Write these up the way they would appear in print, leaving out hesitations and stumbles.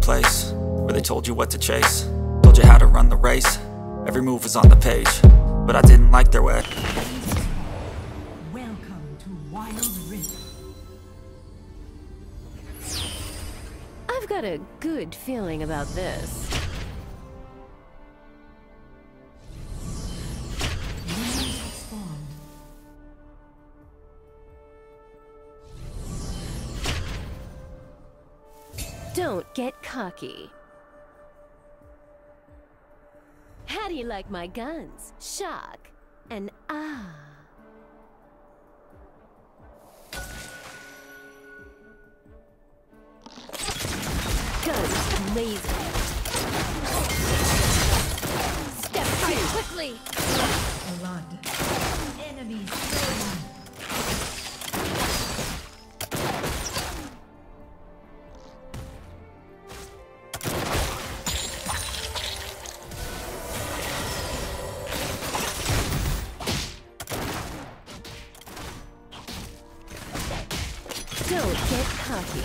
place where they told you what to chase, told you how to run the race. Every move was on the page, but I didn't like their way. Welcome to Wild Rift. I've got a good feeling about this. Don't get cocky. How do you like my guns? Shock and ah. Guns blazing. Step right quickly. Blood. Enemies slain. Don't get cocky.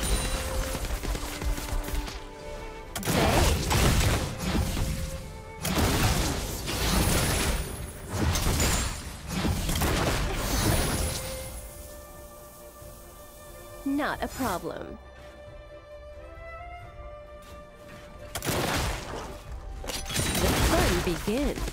Not a problem. The fun begins.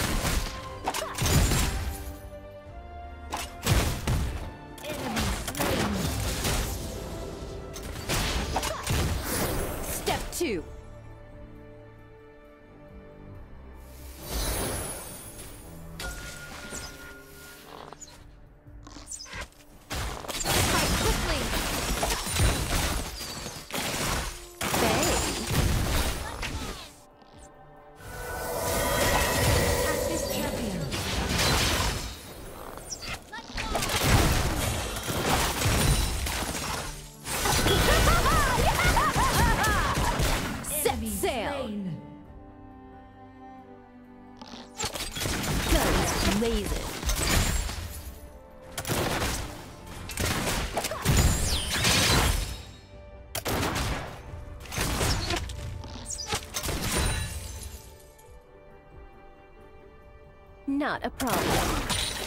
Step 2. Blazing. Not a problem.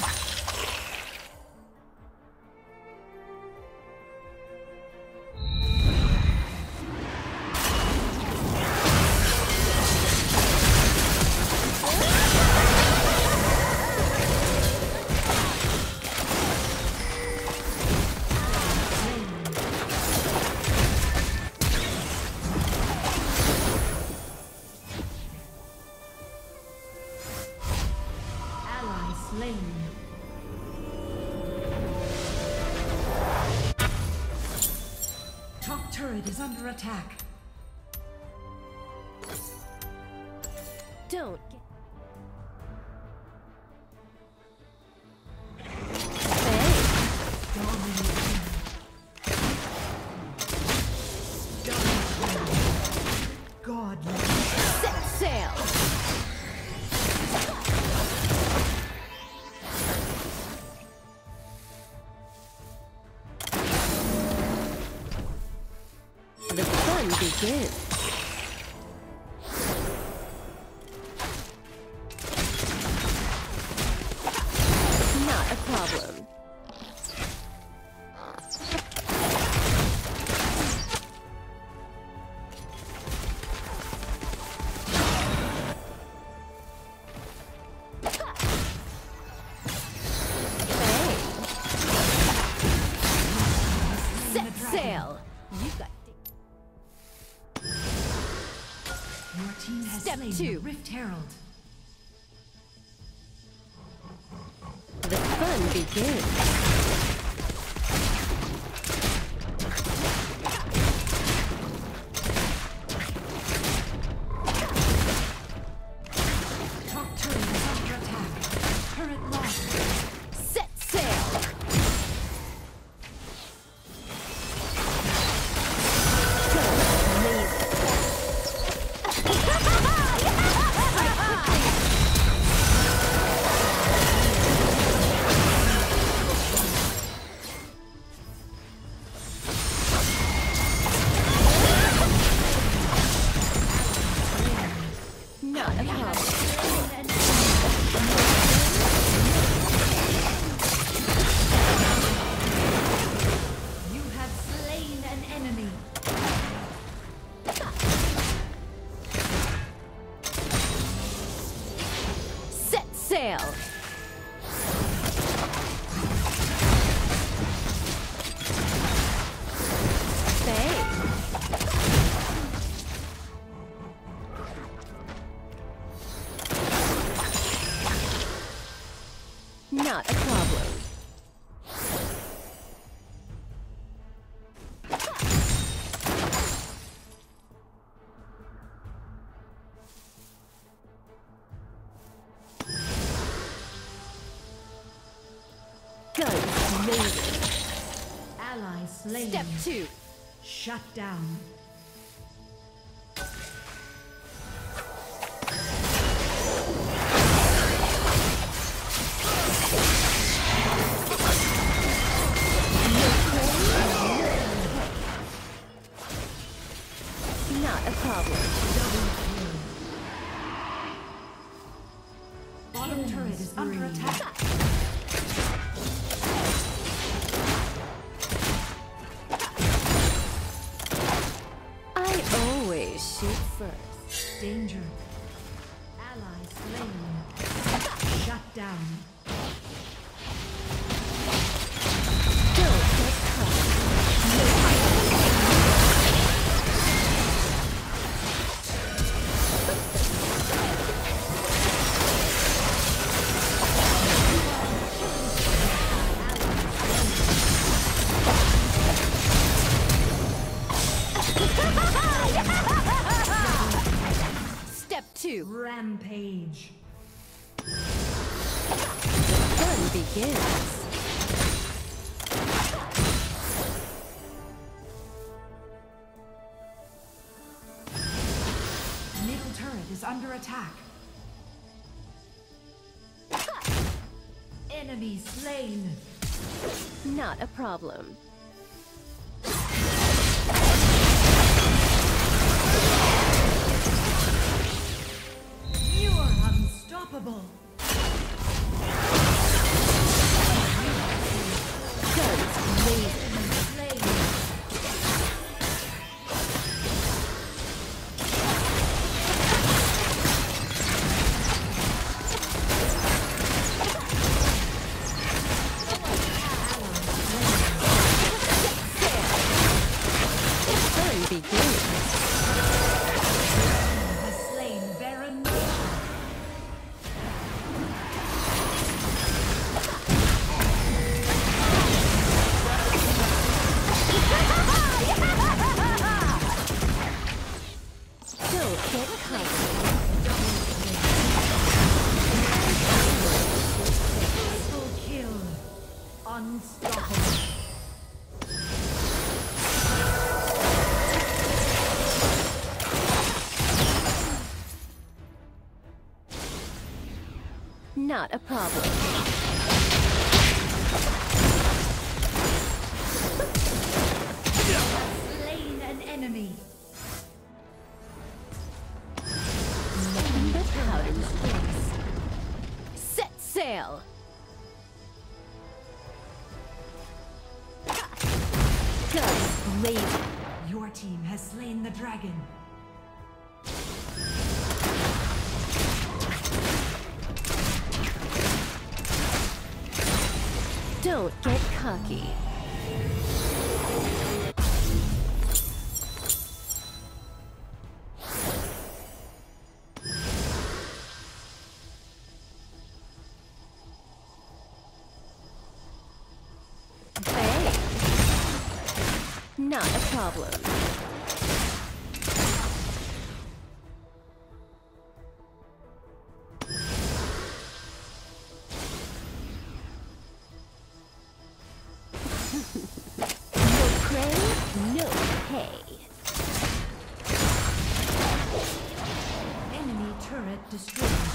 Top turret is under attack. Don't get... Godly. Set sail! The fun begins. Not a problem. Set sail! You got... Your team has Step slain 2. the Rift Herald. The fun begins. Top turret is under attack. Turret lost. Set sail! sail! Bang! Not a problem. Guns amazing. Ally slain. Step 2. Shut down. Not a problem. Bottom turret is under attack. I always shoot first. Danger. Ally slain. Shut down. Don't get caught. Step 2. Rampage. Fun begins. Middle turret is under attack. Enemy slain. Not a problem. You are unstoppable. Guns amazing. Slain. Fun begins. Has slain Baron. Don't get caught. Triple kill. Unstoppable. Not a problem. Slain an enemy. Nothing but powder space. Set sail! Guns blazing. Your team has slain the dragon. Don't get cocky. Bang! Not a problem. No prey, no pay. Enemy turret destroyed.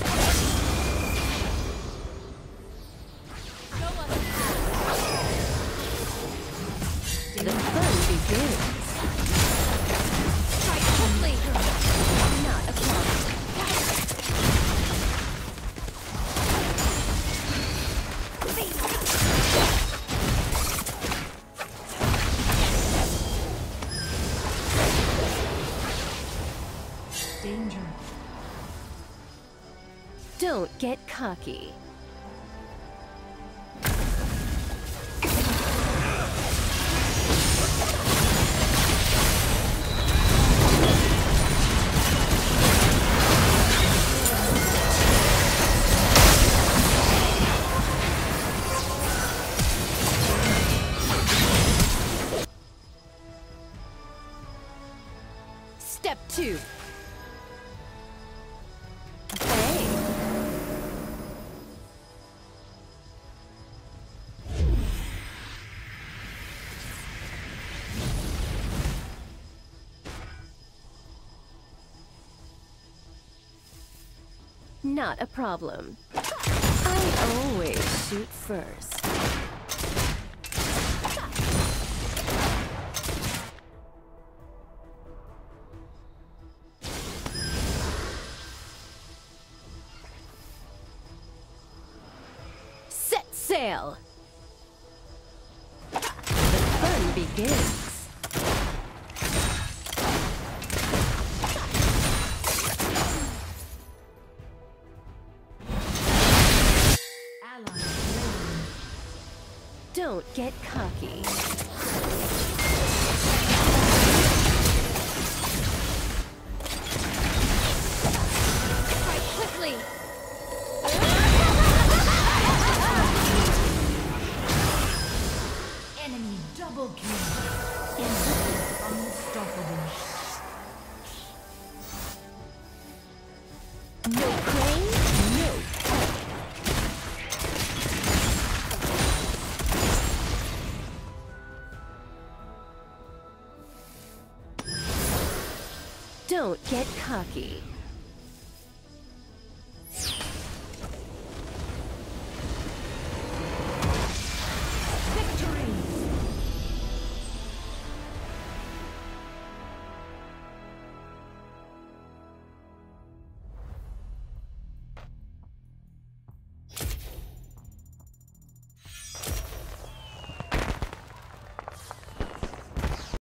The fun begins. Strike quickly. Not a problem. Danger. Don't get cocky. Step 2. Hey. Not a problem. I always shoot first. Set sail! The fun begins. Ally slain. Don't get cocky. Fight quickly! Enemy double kill. Unstoppable. No crane, no. Don't get cocky.